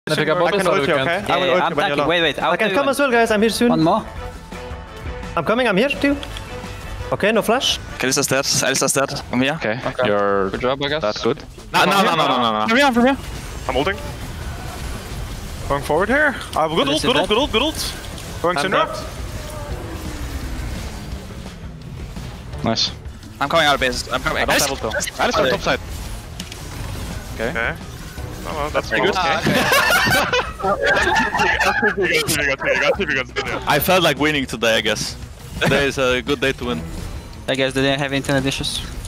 I pick up both, I can so ult we you, can. okay? I will ult I'm you when you're tanking. low. Wait. I can come as well, guys. I'm here soon. One more. I'm coming. I'm here too. Okay, no flash. Kalista's dead. Alistair's dead. I'm here. Okay, You're good job, I guess. that good. No. From here. I'm ulting. Going forward here. Good ult. Going Syndra. Nice. I'm coming out of base. I'm coming. I don't have ult though. Alistair top side. Okay. Oh, that's Pretty good. I felt like winning today, I guess. Today is a good day to win. I guess they didn't have internet issues.